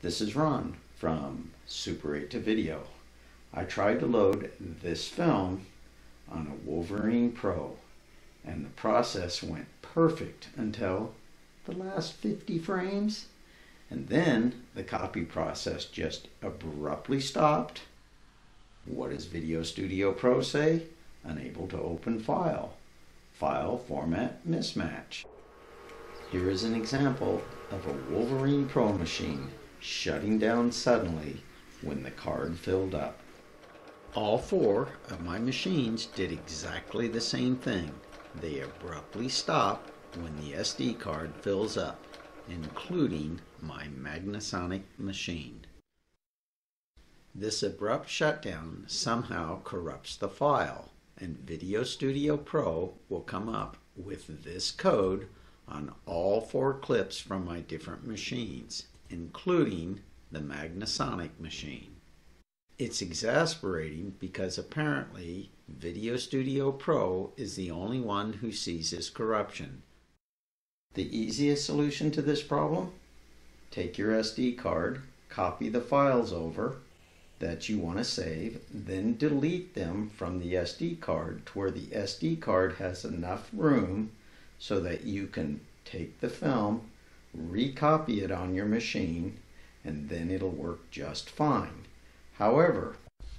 This is Ron from Super8 to Video. I tried to load this film on a Wolverine Pro and the process went perfect until the last 50 frames, and then the copy process just abruptly stopped. What does VideoStudio Pro say? Unable to open file. File Format Mismatch. Here is an example of a Wolverine Pro machine shutting down suddenly when the card filled up. All four of my machines did exactly the same thing. They abruptly stop when the SD card fills up, including my Magnasonic machine. This abrupt shutdown somehow corrupts the file, and VideoStudio Pro will come up with this code on all four clips from my different machines, including the Magnasonic machine. It's exasperating because apparently VideoStudio Pro is the only one who sees this corruption. The easiest solution to this problem? Take your SD card, copy the files over that you want to save, then delete them from the SD card to where the SD card has enough room so that you can take the film, recopy it on your machine, and then it'll work just fine. However,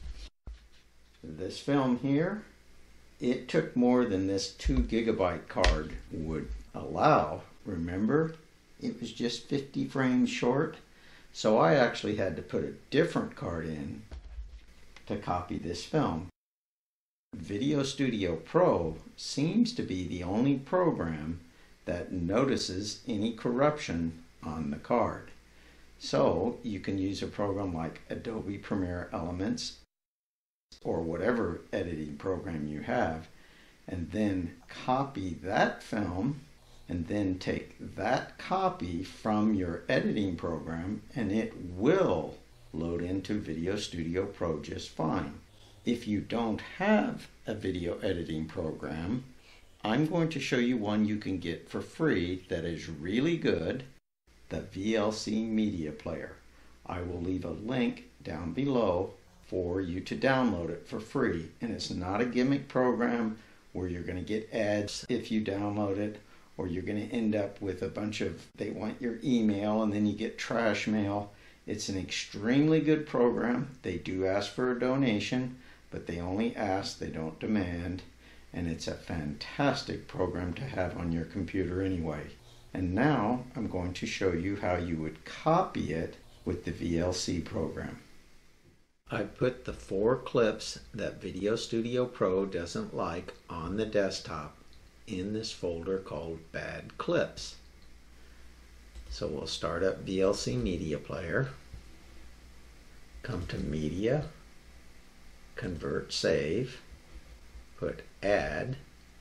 this film here, it took more than this 2 GB card would allow. Remember, it was just 50 frames short, so I actually had to put a different card in to copy this film. VideoStudio Pro seems to be the only program that notices any corruption on the card. So you can use a program like Adobe Premiere Elements or whatever editing program you have, and then copy that film, and then take that copy from your editing program and it will load into VideoStudio Pro just fine. If you don't have a video editing program, I'm going to show you one you can get for free that is really good, the VLC Media Player. I will leave a link down below for you to download it for free, and it's not a gimmick program where you're going to get ads if you download it, or you're going to end up with a bunch of, they want your email and then you get trash mail. It's an extremely good program. They do ask for a donation, but they only ask, they don't demand, and it's a fantastic program to have on your computer anyway. And now I'm going to show you how you would copy it with the VLC program. I put the 4 clips that VideoStudio Pro doesn't like on the desktop in this folder called Bad Clips. So we'll start up VLC Media Player, come to Media, Convert Save, put Add,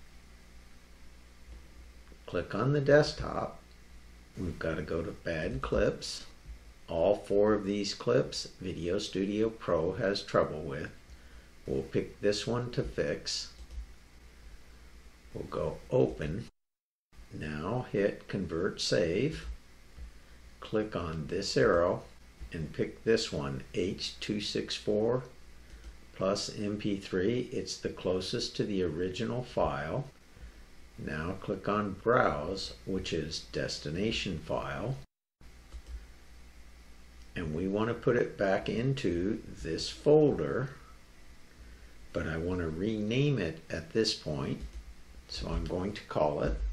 click on the desktop. We've got to go to Bad Clips. All 4 of these clips VideoStudio Pro has trouble with. We'll pick this one to fix. We'll go Open. Now hit Convert Save. Click on this arrow and pick this one, H.264 plus MP3. It's the closest to the original file. Now click on Browse, which is destination file, and we want to put it back into this folder, but I want to rename it at this point, so I'm going to call it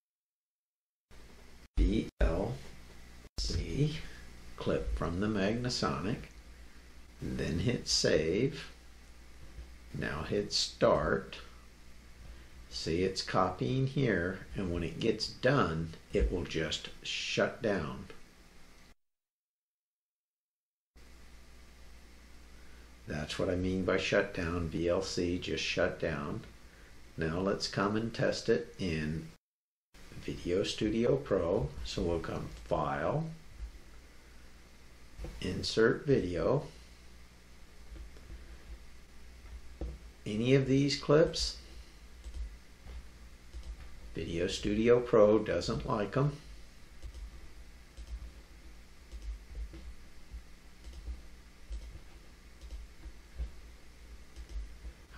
VLC clip from the Magnasonic, then hit Save. Now hit Start. See, it's copying here, and when it gets done, it will just shut down. That's what I mean by shut down. VLC just shut down. Now let's come and test it in VideoStudio Pro. So we'll come File, Insert Video. Any of these clips, VideoStudio Pro doesn't like them.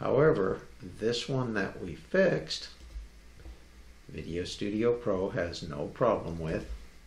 However, this one that we fixed, VideoStudio Pro has no problem with.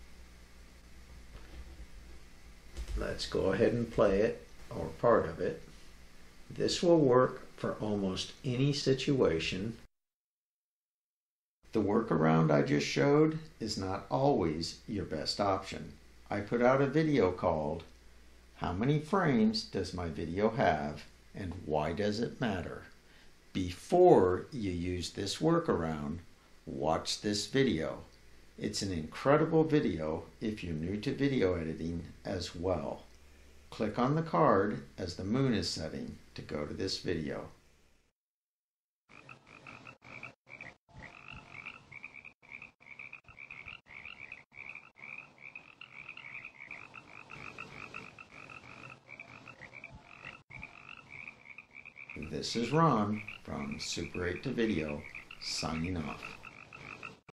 Let's go ahead and play it, or part of it. This will work for almost any situation. The workaround I just showed is not always your best option. I put out a video called, "How many frames does my video have and why does it matter?" Before you use this workaround, watch this video. It's an incredible video if you're new to video editing as well. Click on the card as the moon is setting to go to this video. This is Ron from Super 8 to Video, signing off.